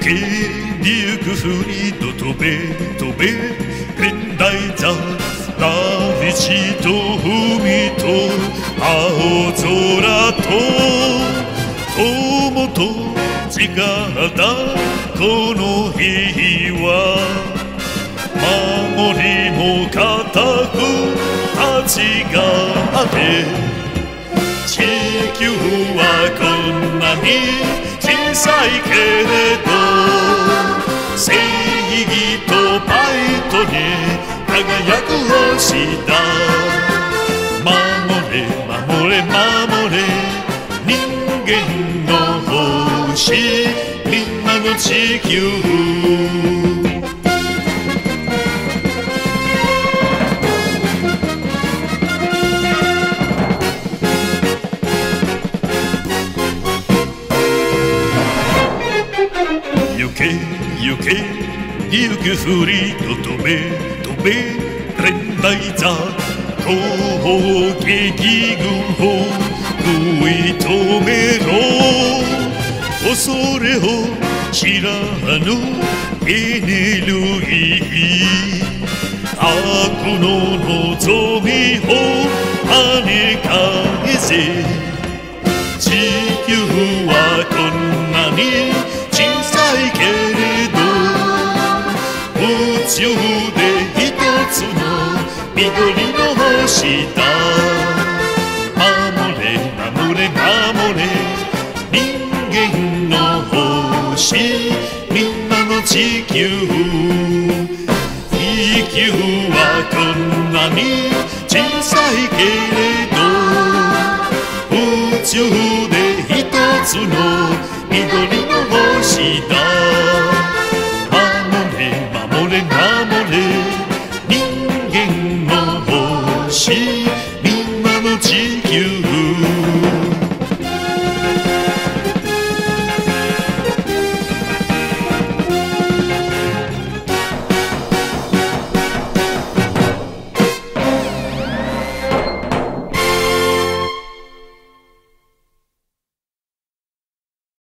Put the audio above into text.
けにゆくふりと飛べ飛べ現代座大地と海と青空と友と違ったこの日は守りも固く立ちがって地球はこんなに小さいけれど正義とバイトに輝く星だ守れ守れ守れ人間の星みんなの地球行け行け行くふりと飛べ飛べ連隊座攻撃軍を食い止めろ恐れを知らぬエネルギー悪の望みを跳ね返せ地球はこんなに小さいけれど宇宙で一つの緑の星だ守れ守れ守れ人間の星みんなの地球地球はこんなに小さいけれど宇宙で一つの緑の星だ